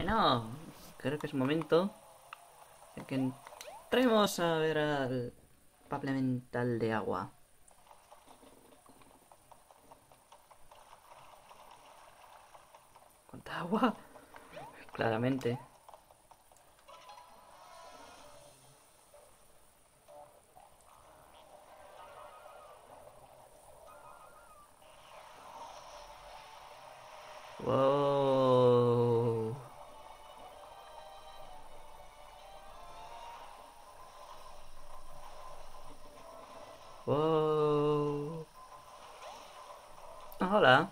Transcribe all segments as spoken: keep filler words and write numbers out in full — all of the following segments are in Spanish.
Bueno, creo que es momento de que entremos a ver al Papa Elemental de agua. ¿Cuánta agua? Claramente. Wow. Wow. Hola.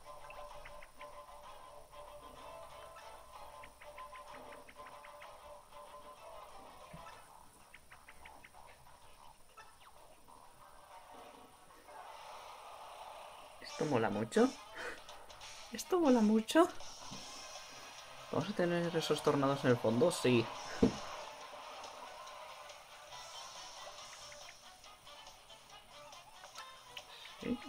Esto mola mucho. Esto mola mucho. ¿Vamos a tener esos tornados en el fondo? Sí. ¿Sí?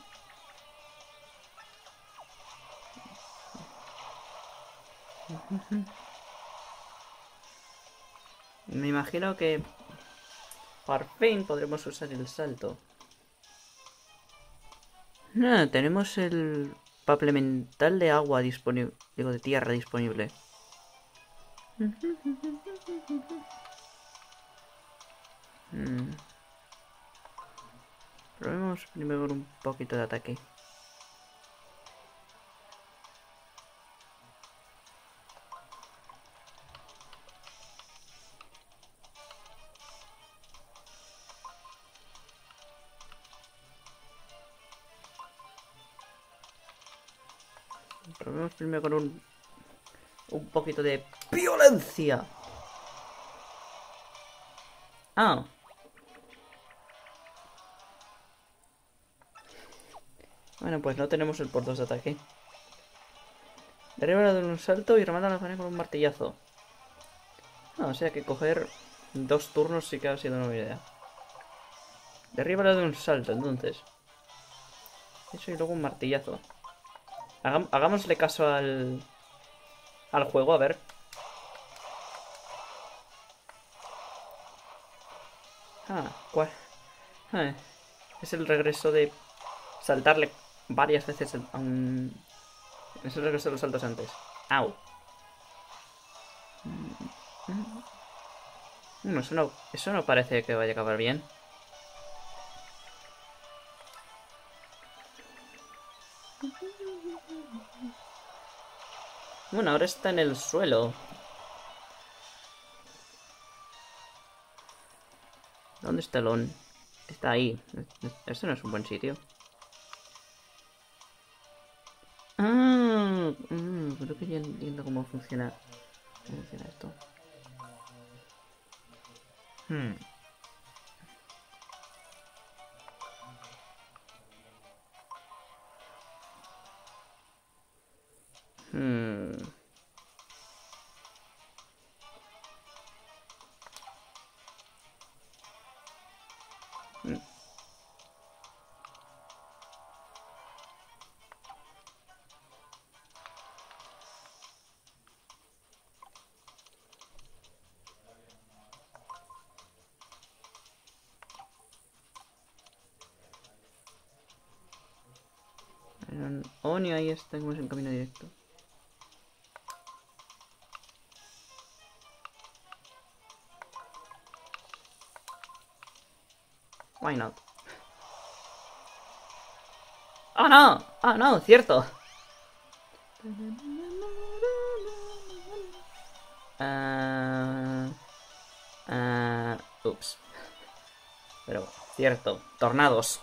Me imagino que por fin podremos usar el salto. Ah, tenemos el Papa Elemental de agua disponible. Digo, de tierra disponible. Hmm. Probemos primero con un poquito de ataque. Probemos primero con un... Un poquito de violencia. Ah. Bueno, pues no tenemos el por dos de ataque. Derriba de un salto y remata la pared con un martillazo. Ah, o sea que coger dos turnos sí que ha sido una buena idea. Derriba de un salto, entonces. Eso y luego un martillazo. Hagam hagámosle caso al... Al juego, a ver. Ah, ¿cuál? Ah, es el regreso de saltarle varias veces a un... Es el regreso de los saltos antes. Au. No, eso no, eso no parece que vaya a acabar bien. Bueno, ahora está en el suelo. ¿Dónde está el on? Está ahí. Este no es un buen sitio. Ah, mm, creo que ya entiendo cómo funciona. ¿Cómo funciona esto? Hmm. Hmm. Hmm. On y ahí estamos en camino directo. Why not? ¡Oh no! ¡Oh no! ¡Cierto! Uh, uh, ups. Pero, cierto. Tornados.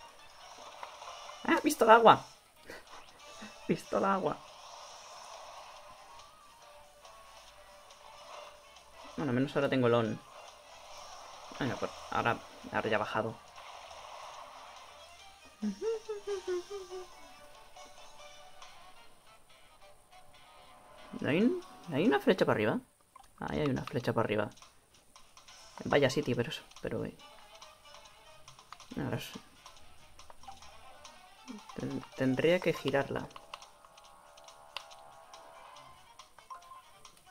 ¡Ah! ¡Visto el agua! ¡Visto el agua! Bueno, al menos ahora tengo el on. Bueno, pues ahora, ahora ya ha bajado. ¿Hay, un, ¿Hay una flecha para arriba? Ahí hay una flecha para arriba. Vaya sitio, pero... pero eh. Ahora sí. Ten, tendría que girarla.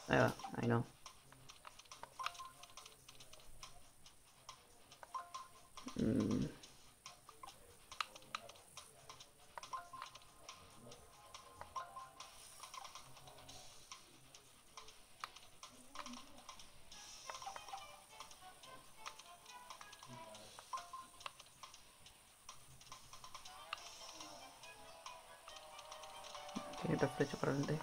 Ahí va, ahí no. Mm. Tiene otra flecha para adelante.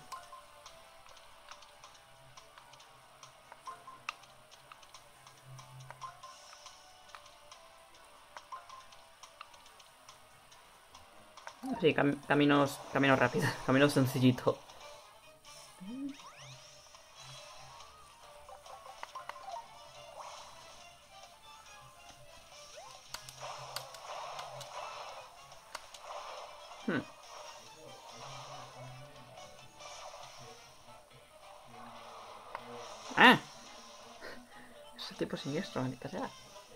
Sí, cam caminos, caminos rápidos, caminos sencillito. Hmm. ¡Ah! Ese tipo siniestro, maldita sea.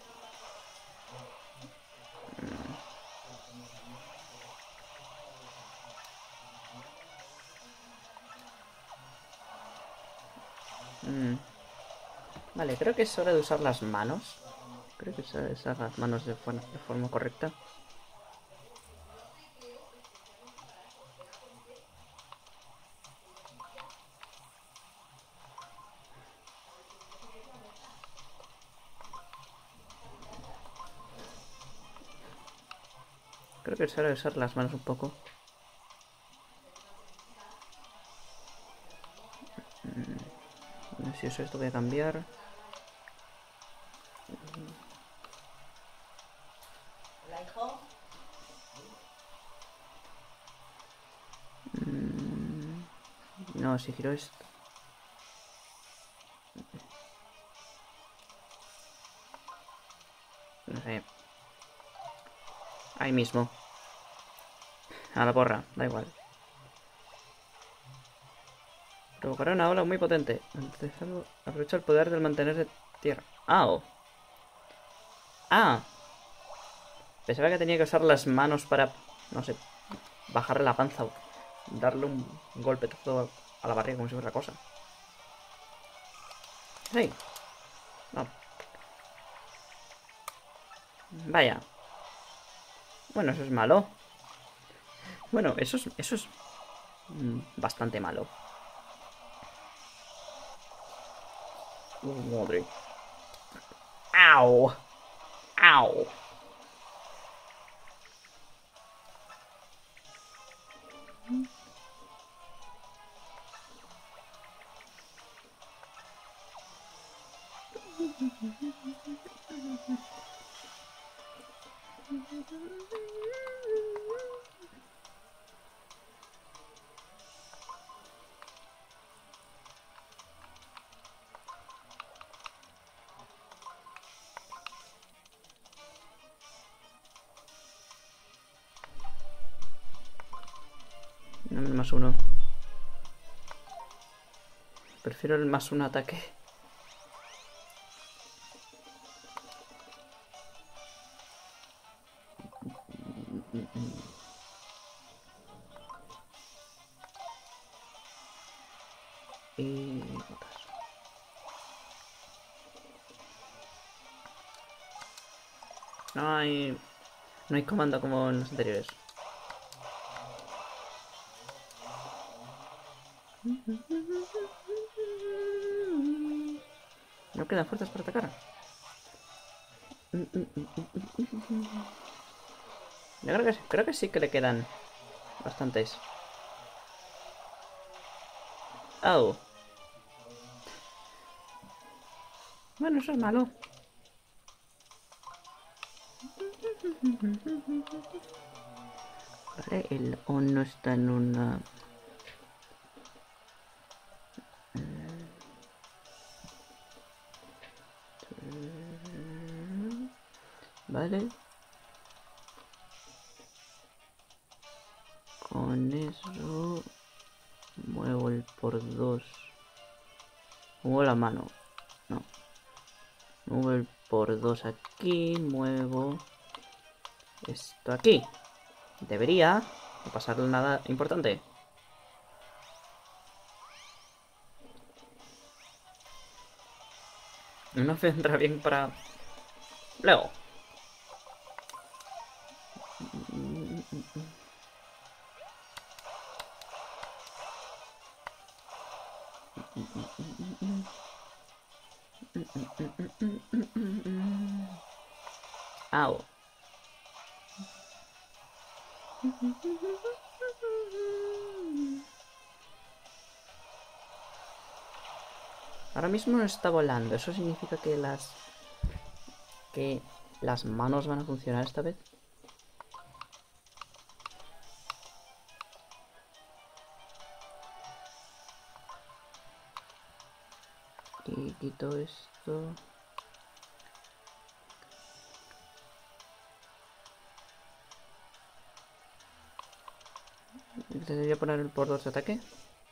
Mm. Vale, creo que es hora de usar las manos. Creo que es hora de usar las manos de, forma, de forma correcta. Creo que es hora de usar las manos un poco. Mm. No sé si uso esto, voy a cambiar. Mm. No, si giro esto. No sé. Ahí mismo. A la porra, da igual. Provocará una ola muy potente. Aprovecha el poder del mantener de tierra. ¡Ah! Oh. ¡Ah! Pensaba que tenía que usar las manos para, no sé, bajarle la panza o darle un golpe todo a la barriga como si fuera cosa. ¡Hey! No. Vaya. Bueno, eso es malo. Bueno, eso es, eso es mm, bastante malo. Uh, madre. ¡Au! ¡Au! No, el más uno. Prefiero el más un ataque. Y botas. No hay... No hay comando como en los anteriores. No quedan fuerzas para atacar. Yo creo que, creo que sí que le quedan bastantes. Oh. Bueno, eso es malo. Vale, el O no está en una... Vale. Con eso... Muevo el por dos. Muevo la mano. No. Muevo el por dos aquí. Muevo... Esto aquí. Debería no pasarle nada importante. No vendrá bien para... Luego. Au. Ahora mismo no está volando. ¿Eso significa que las... que las manos van a funcionar esta vez? Y quito esto... ¿Debería poner el por dos de ataque?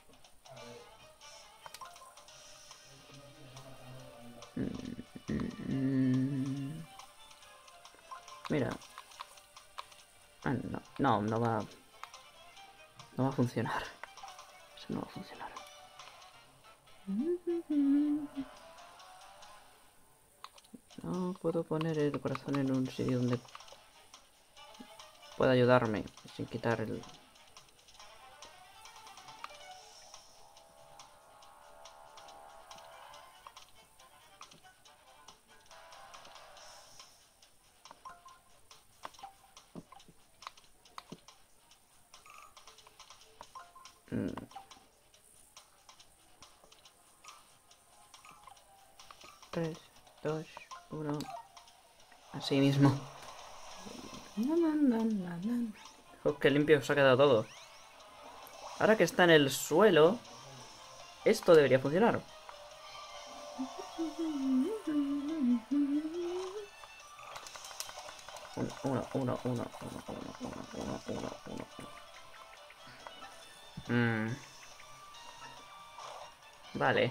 Mira. Ah, no, no, no va... No va a funcionar. Eso no va a funcionar. No puedo poner el corazón en un sitio donde pueda ayudarme sin quitar el... tres, dos, uno... Así mismo. Oh, qué limpio se ha quedado todo. Ahora que está en el suelo, esto debería funcionar. Uno, uno, uno, uno, uno, uno, uno, uno, uno, uno. Mm. Vale.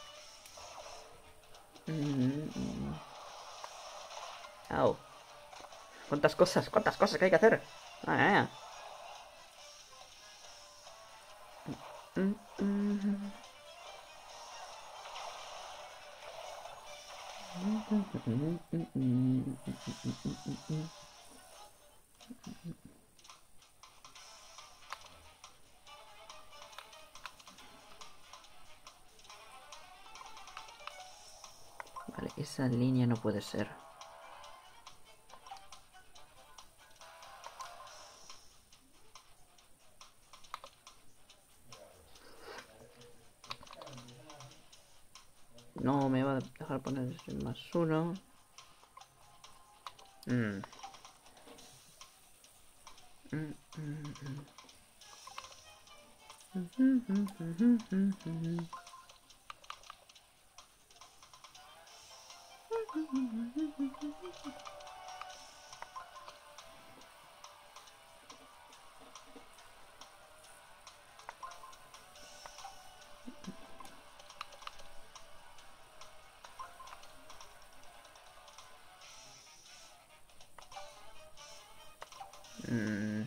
Mm. Au. ¿Cuántas cosas? ¿Cuántas cosas que hay que hacer? Ah, mm, mm. Vale, esa línea no puede ser. No me va a dejar poner ese más uno. Mm. Mm, mm, mm. Mm.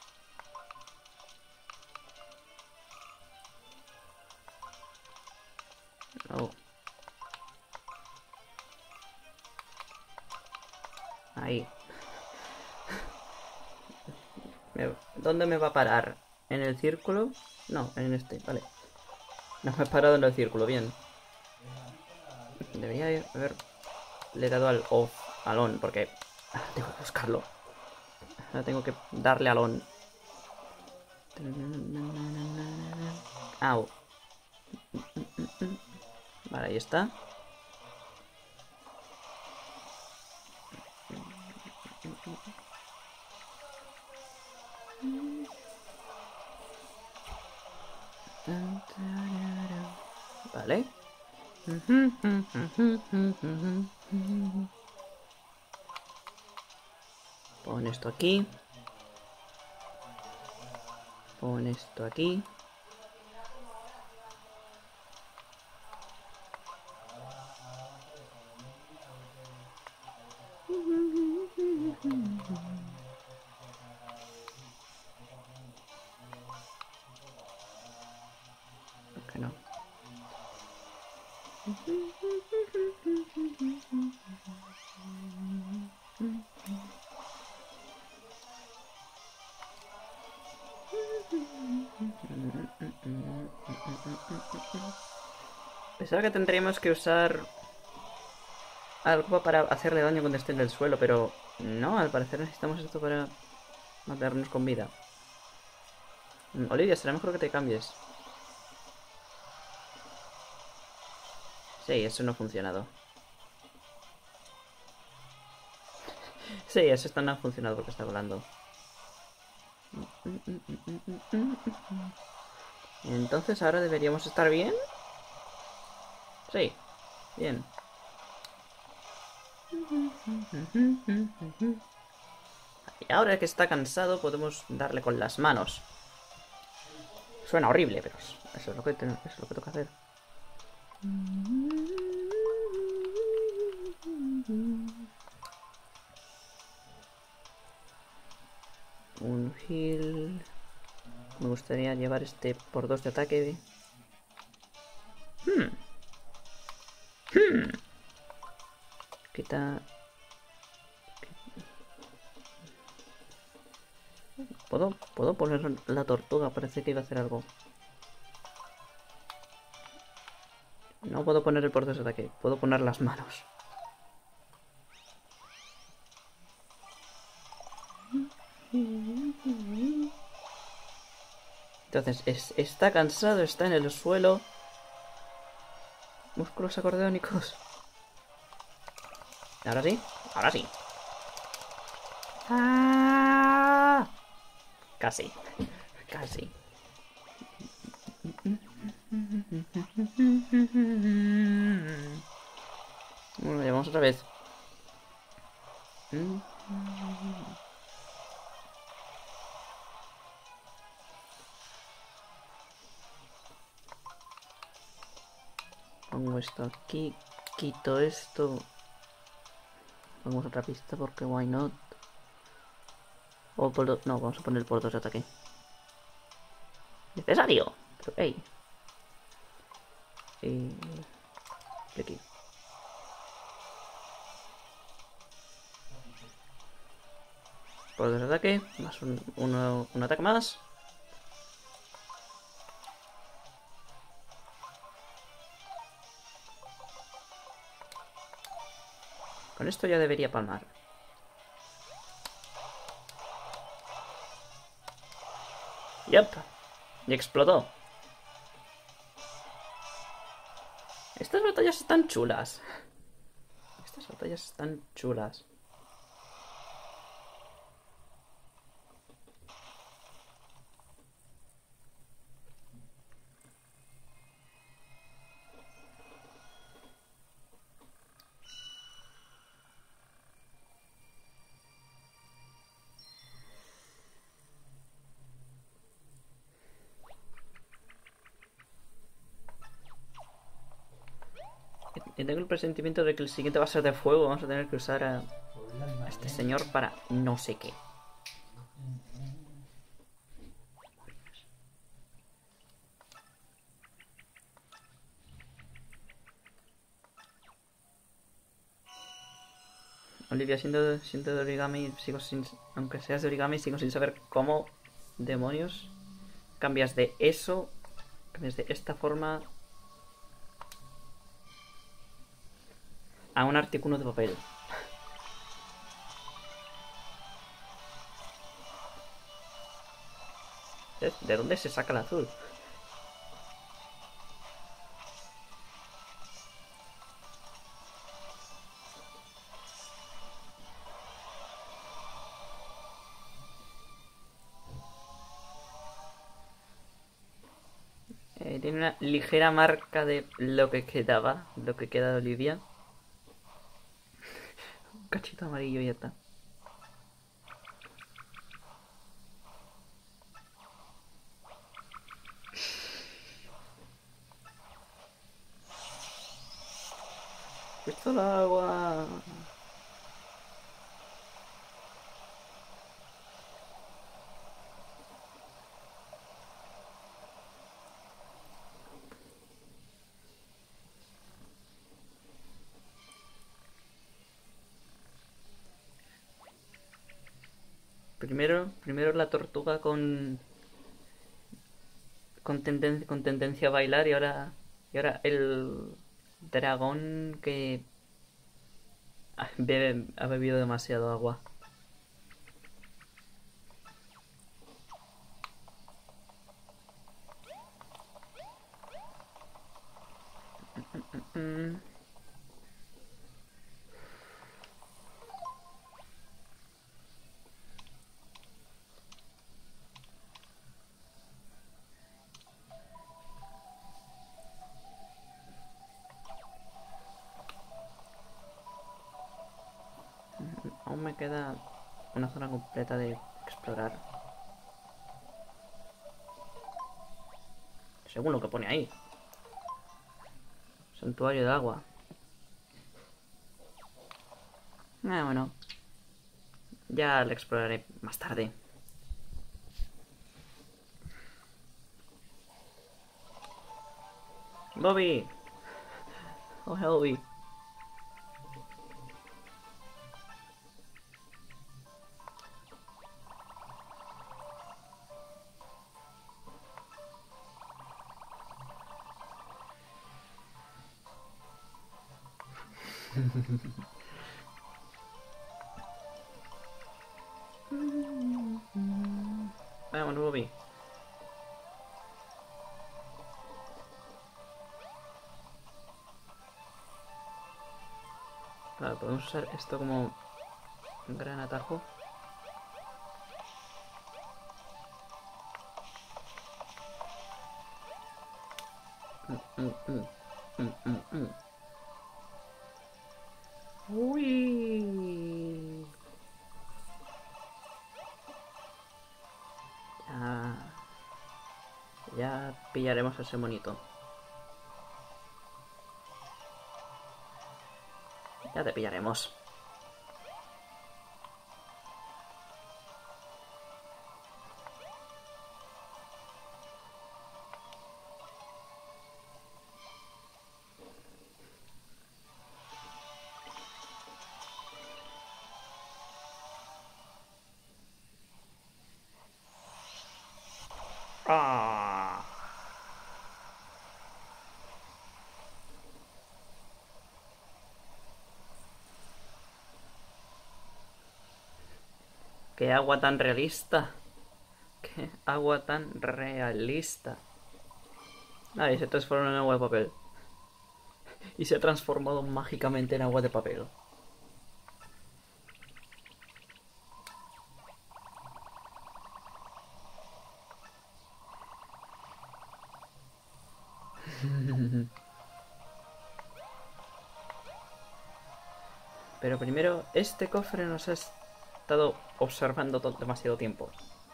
Oh. Ahí. ¿Dónde me va a parar? ¿En el círculo? No, en este, vale. No me he parado en el círculo, bien. Debería haberle dado al off, al on, porque tengo que buscarlo. Ahora tengo que darle al on. Au. Vale, ahí está. Vale. Pon esto aquí. Pon esto aquí. ¿Por qué no? Pensaba que tendríamos que usar algo para hacerle daño cuando esté en el suelo, pero no, al parecer necesitamos esto para matarnos con vida. Olivia, será mejor que te cambies. Sí, eso no ha funcionado. Sí, eso está no ha funcionado porque está volando. Entonces ahora deberíamos estar bien. Sí, bien. Y ahora que está cansado podemos darle con las manos. Suena horrible, pero eso es lo que, eso es lo que toca hacer. Un heal. Me gustaría llevar este por dos de ataque. Hmm. Hmm. Quita. ¿Puedo, ¿Puedo poner la tortuga? Parece que iba a hacer algo. No puedo poner el por dos de ataque. Puedo poner las manos. Entonces, es, está cansado, está en el suelo. Músculos acordeónicos. Ahora sí, ahora sí. ¡Ah! Casi, casi. Bueno, llevamos otra vez. Pongo esto aquí, quito esto. Vamos a otra pista porque why not. O por do... No, vamos a poner por dos de ataque. Necesario. Pero hey. Y... aquí. Por dos de ataque. Más un, uno, un ataque más. Con esto ya debería palmar. Yep. Y explotó. Estas batallas están chulas. Estas batallas están chulas. Y tengo el presentimiento de que el siguiente va a ser de fuego. Vamos a tener que usar a, a este señor para no sé qué. Olivia, siendo, siendo de origami, sigo sin... Aunque seas de origami, sigo sin saber cómo demonios cambias de eso, cambias de esta forma a un artículo de papel. ¿De dónde se saca el azul? Eh, tiene una ligera marca de lo que quedaba, lo que queda de Olivia. Un cachito amarillo y ya está. ¡Esto el agua! Primero, primero la tortuga con con, tenden- con tendencia a bailar y ahora y ahora el dragón que ha, bebe- ha bebido demasiado agua. Mm, aún me queda una zona completa de explorar. Según lo que pone ahí. Santuario de agua. Ah, bueno. Ya lo exploraré más tarde. Bobby. Oh, Helby. Vamos, Bobby. Vale, podemos usar esto como un gran atajo. Mm, mm, mm. Mm, mm, mm. Uy. Ya, ya pillaremos a ese monito. Ya te pillaremos. Ah. ¡Qué agua tan realista! ¡Qué agua tan realista! Ah, y se transforma en agua de papel. Y se ha transformado mágicamente en agua de papel. Pero primero, este cofre nos ha estado observando demasiado tiempo.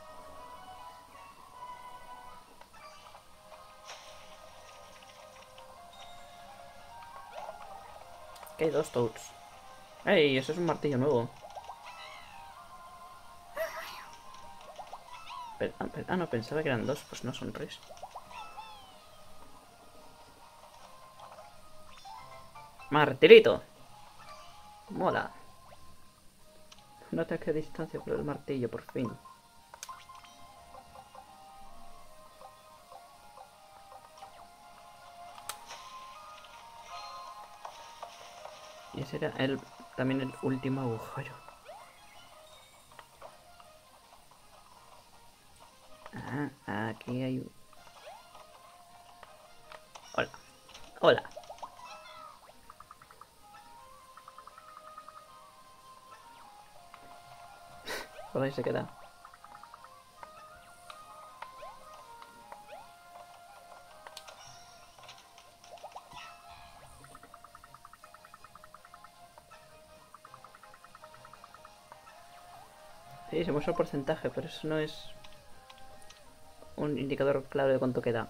Que hay dos Toads. ¡Ey! Eso es un martillo nuevo. Pero, ah, pero, ah, no, pensaba que eran dos. Pues no, son tres. ¡Martirito! Mola. Un ataque a distancia por el martillo, por fin. Y ese era el, también el último agujero. Ah, aquí hay... Hola. Hola. Por ahí se queda. Sí, se muestra el porcentaje, pero eso no es un indicador claro de cuánto queda.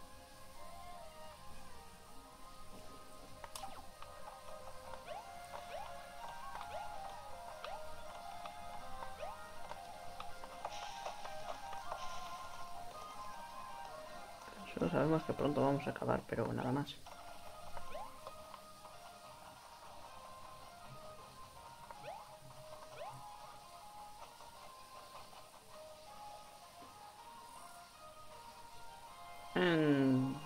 Solo sabemos que pronto vamos a acabar, pero nada más. En,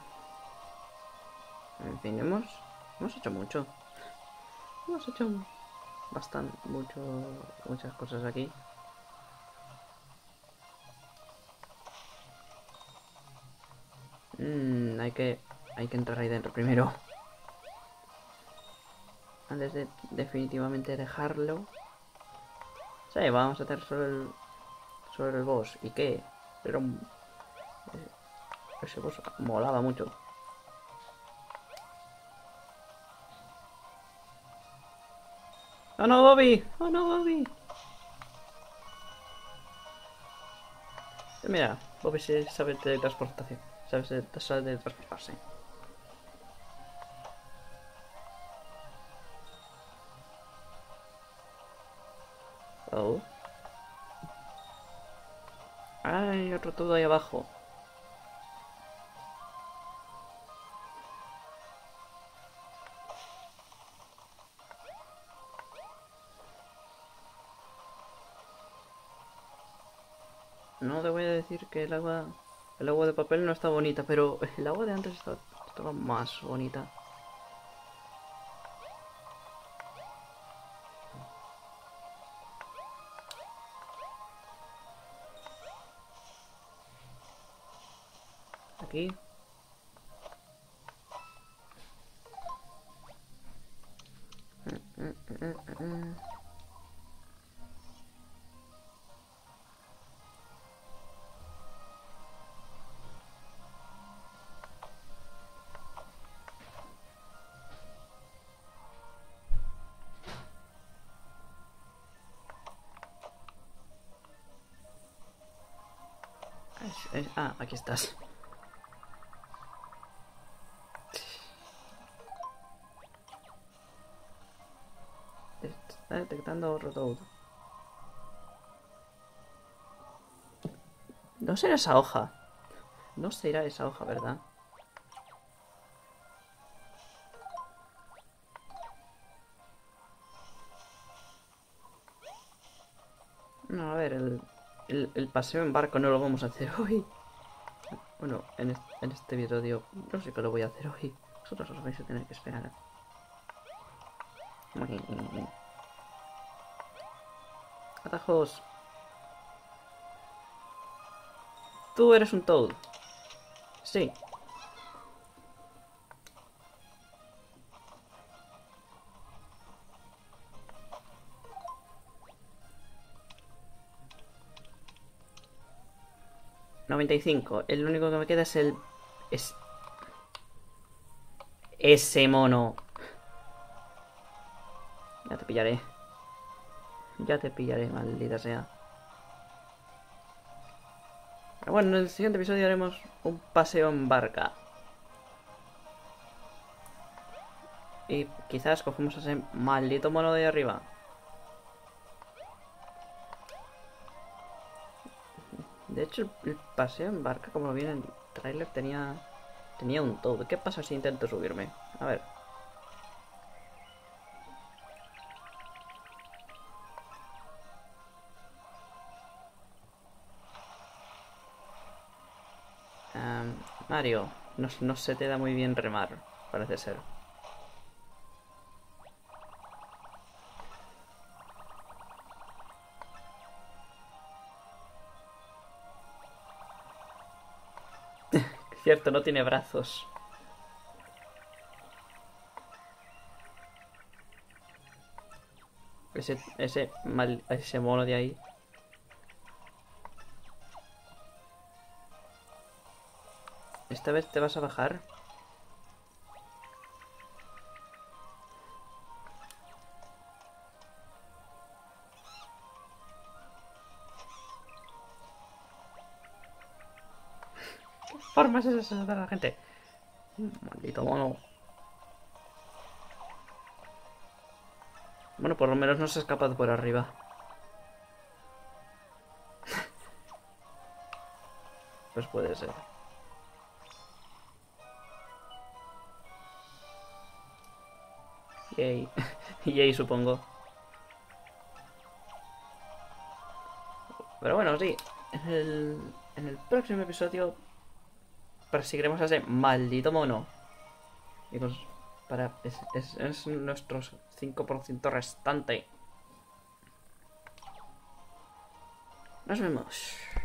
en fin, hemos, hemos hecho mucho. Hemos hecho bastante, mucho, muchas cosas aquí. Mm, hay que, hay que entrar ahí dentro primero. Antes de definitivamente dejarlo. Sí, vamos a hacer sobre el, sobre el boss. ¿Y qué? Era un... Ese boss molaba mucho. ¡Oh no, Bobby! ¡Oh no, Bobby! Mira, Bobby se sabe teletransportación. Sabe, sabe teletransportarse. Oh. Hay otro todo ahí abajo. No te voy a decir que el agua... El agua de papel no está bonita, pero el agua de antes estaba, estaba más bonita. Aquí. Es- es- ah, aquí estás. Está detectando otro Toad. No será esa hoja. No será esa hoja, ¿verdad? No, a ver, el, el, el paseo en barco no lo vamos a hacer hoy. Bueno, en, est en este episodio no sé qué lo voy a hacer hoy. Vosotros os vais a tener que esperar. Atajos. Tú eres un Toad. Sí. noventa y cinco. El único que me queda es el... Es... Ese mono. Ya te pillaré. Ya te pillaré, maldita sea. Pero bueno, en el siguiente episodio haremos un paseo en barca. Y quizás cogemos a ese maldito mono de ahí arriba. De hecho, el paseo en barca, como lo vi en el trailer, tenía... Tenía un todo. ¿Qué pasa si intento subirme? A ver. Um, Mario, no, no se te da muy bien remar, parece ser. Cierto, no tiene brazos. Ese, ese, mal, ese mono de ahí. ¿Esta vez te vas a bajar? ¿Qué formas es esa de la gente? Maldito mono. Bueno, por lo menos no se ha escapado por arriba. Pues puede ser. Yay. Yay, supongo. Pero bueno, sí. En el, en el próximo episodio perseguiremos a ese maldito mono. Y pues, para... Es, es, es nuestro cinco por ciento restante. Nos vemos.